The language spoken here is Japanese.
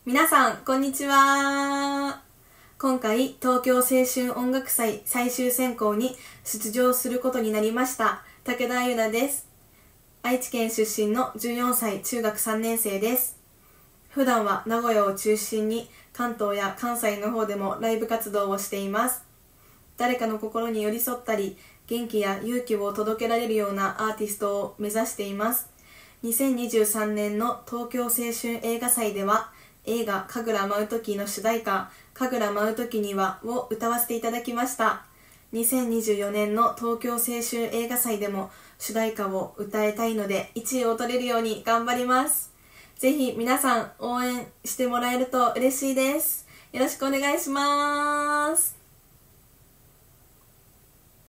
皆さん、こんにちは。今回、東京青春音楽祭最終選考に出場することになりました、武田優奈です。愛知県出身の14歳中学3年生です。普段は名古屋を中心に関東や関西の方でもライブ活動をしています。誰かの心に寄り添ったり、元気や勇気を届けられるようなアーティストを目指しています。2023年の東京青春映画祭では、映画神楽舞う時の主題歌神楽舞う時にはを歌わせていただきました。2024年の東京青春映画祭でも主題歌を歌いたいので1位を取れるように頑張ります。ぜひ皆さん応援してもらえると嬉しいです。よろしくお願いします。